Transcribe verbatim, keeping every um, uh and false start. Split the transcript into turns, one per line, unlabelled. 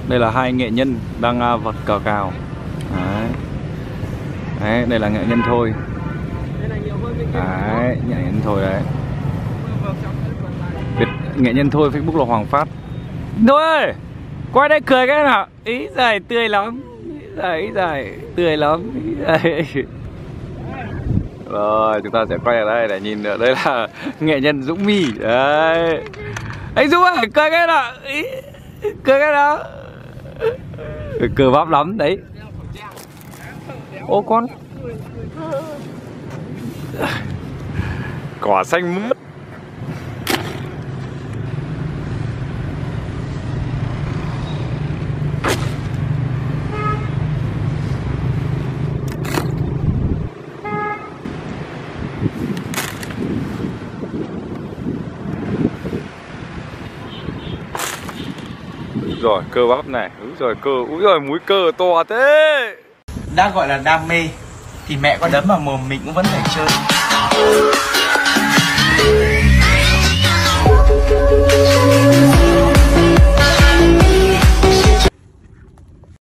Đây là hai nghệ nhân đang vật cờ cào. Đấy. Đấy, đây là nghệ nhân Thôi. Đấy, nghệ nhân Thôi đấy. Biệt, nghệ nhân Thôi, Facebook là Hoàng Phát. Thôi ơi, quay đây cười cái nào. Ý giời, tươi lắm. Ý giời, tươi lắm. Ý giời. Rồi, chúng ta sẽ quay ở đây để nhìn nữa. Đây là nghệ nhân Dũng My. Đấy. Anh Dũng ơi, cười cái nào. Ý, cười cái nào. Cờ bắp lắm đấy. Ô con cỏ xanh mướt. Rồi cơ bắp này, úi rồi cơ, úi rồi múi cơ to thế.
Đã gọi là đam mê thì mẹ có đấm vào mồm mình cũng vẫn phải chơi.